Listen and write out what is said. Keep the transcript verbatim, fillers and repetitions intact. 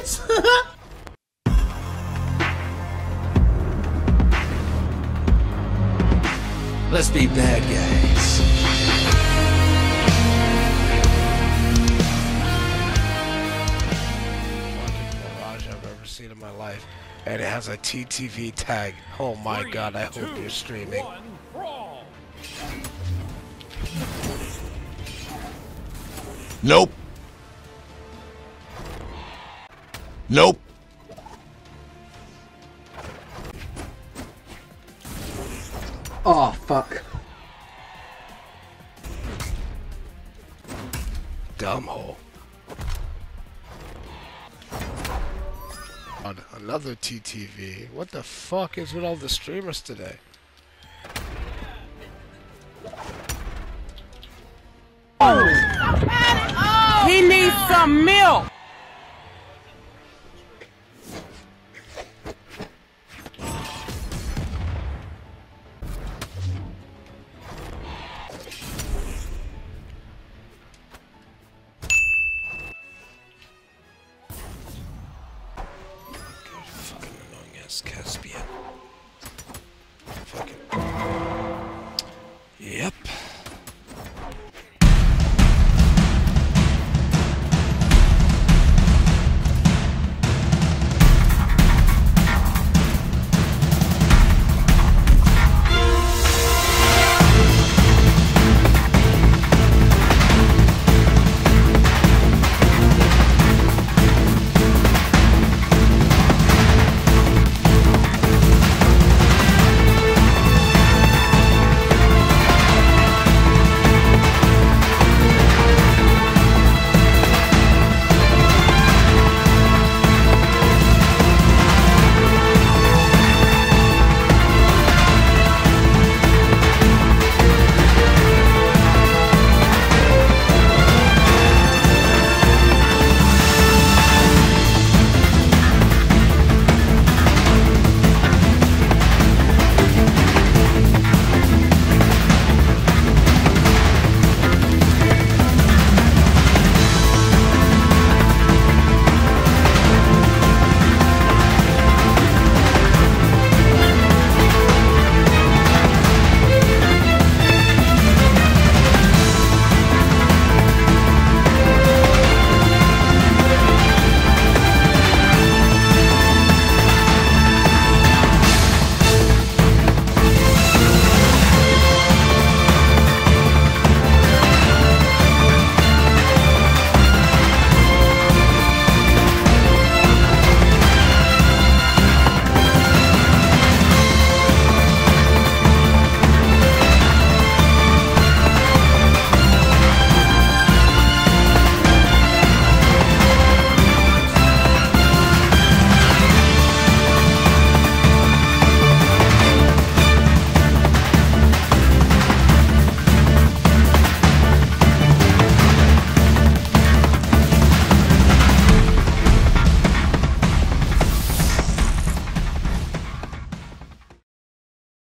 guys. Let's be bad guys. Fucking garage I've ever seen in my life, and it has a T T V tag. Oh my Three, god! I hope two, you're streaming. One, nope. Nope. Oh, fuck. Dumb hole. Another T T V. What the fuck is with all the streamers today? He needs some milk.